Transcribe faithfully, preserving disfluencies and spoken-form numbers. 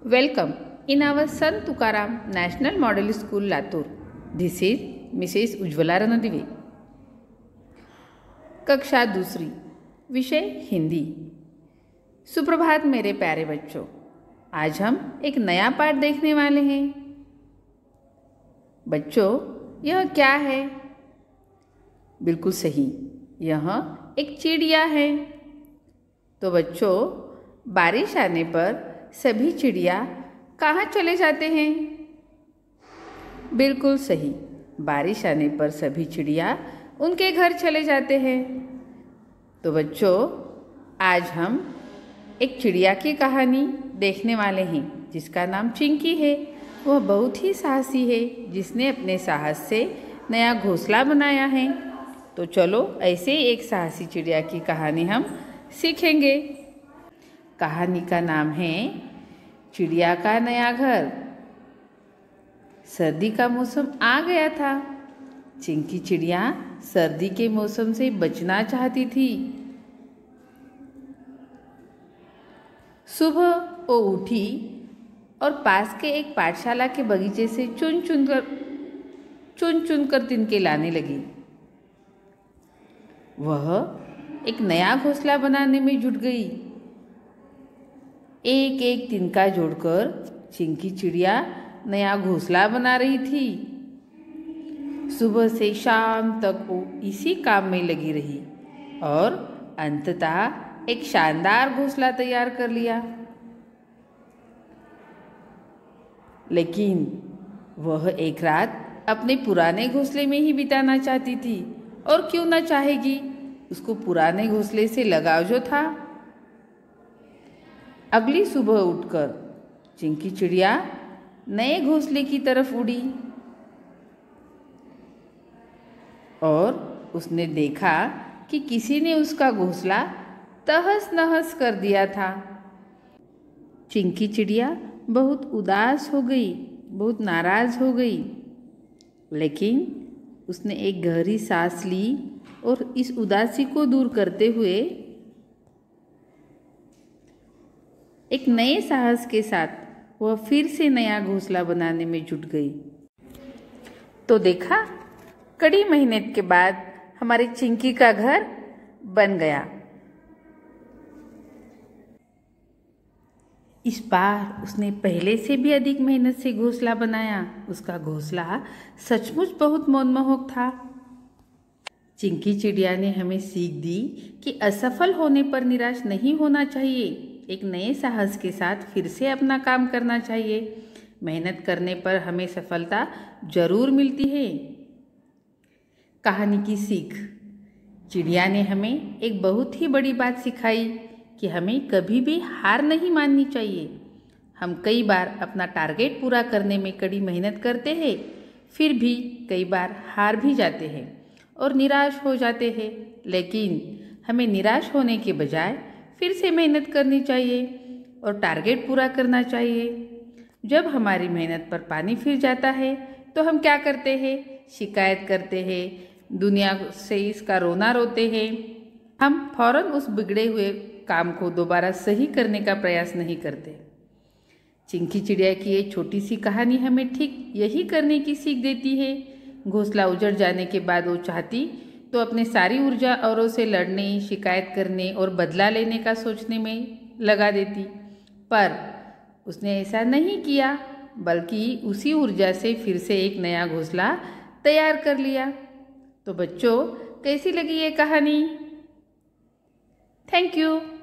Welcome in our Sant Tukaram National Model School, Latur. This is Mrs Ujjwala Randive. कक्षा दूसरी, विषय हिंदी। सुप्रभात मेरे प्यारे बच्चों, आज हम एक नया पाठ देखने वाले हैं। बच्चों, यह क्या है? बिल्कुल सही, यह एक चिड़िया है। तो बच्चों, बारिश आने पर सभी चिड़िया कहाँ चले जाते हैं? बिल्कुल सही, बारिश आने पर सभी चिड़िया उनके घर चले जाते हैं। तो बच्चों, आज हम एक चिड़िया की कहानी देखने वाले हैं जिसका नाम चिंकी है। वह बहुत ही साहसी है, जिसने अपने साहस से नया घोंसला बनाया है। तो चलो ऐसे ही एक साहसी चिड़िया की कहानी हम सीखेंगे। कहानी का नाम है चिड़िया का नया घर। सर्दी का मौसम आ गया था। चिंकी चिड़िया सर्दी के मौसम से बचना चाहती थी। सुबह वो उठी और पास के एक पाठशाला के बगीचे से चुन चुन कर चुन चुन कर तिनके लाने लगी। वह एक नया घोंसला बनाने में जुट गई। एक एक तिनका जोड़कर चिंकी चिड़िया नया घोंसला बना रही थी। सुबह से शाम तक वो इसी काम में लगी रही और अंततः एक शानदार घोंसला तैयार कर लिया। लेकिन वह एक रात अपने पुराने घोंसले में ही बिताना चाहती थी। और क्यों ना चाहेगी, उसको पुराने घोंसले से लगाव जो था। अगली सुबह उठकर चिंकी चिड़िया नए घोंसले की तरफ उड़ी और उसने देखा कि किसी ने उसका घोंसला तहस नहस कर दिया था। चिंकी चिड़िया बहुत उदास हो गई, बहुत नाराज हो गई। लेकिन उसने एक गहरी सांस ली और इस उदासी को दूर करते हुए एक नए साहस के साथ वह फिर से नया घोंसला बनाने में जुट गई। तो देखा, कड़ी मेहनत के बाद हमारी चिंकी का घर बन गया। इस बार उसने पहले से भी अधिक मेहनत से घोंसला बनाया। उसका घोंसला सचमुच बहुत मनमोहक था। चिंकी चिड़िया ने हमें सीख दी कि असफल होने पर निराश नहीं होना चाहिए। एक नए साहस के साथ फिर से अपना काम करना चाहिए। मेहनत करने पर हमें सफलता जरूर मिलती है। कहानी की सीख, चिड़िया ने हमें एक बहुत ही बड़ी बात सिखाई कि हमें कभी भी हार नहीं माननी चाहिए। हम कई बार अपना टारगेट पूरा करने में कड़ी मेहनत करते हैं, फिर भी कई बार हार भी जाते हैं और निराश हो जाते हैं। लेकिन हमें निराश होने के बजाय फिर से मेहनत करनी चाहिए और टारगेट पूरा करना चाहिए। जब हमारी मेहनत पर पानी फिर जाता है तो हम क्या करते हैं? शिकायत करते हैं, दुनिया से इसका रोना रोते हैं। हम फौरन उस बिगड़े हुए काम को दोबारा सही करने का प्रयास नहीं करते। चिंकी चिड़िया की ये छोटी सी कहानी हमें ठीक यही करने की सीख देती है। घोंसला उजड़ जाने के बाद वो चाहती तो अपने सारी ऊर्जा औरों से लड़ने, शिकायत करने और बदला लेने का सोचने में लगा देती, पर उसने ऐसा नहीं किया, बल्कि उसी ऊर्जा से फिर से एक नया घोंसला तैयार कर लिया। तो बच्चों, कैसी लगी ये कहानी? Thank you.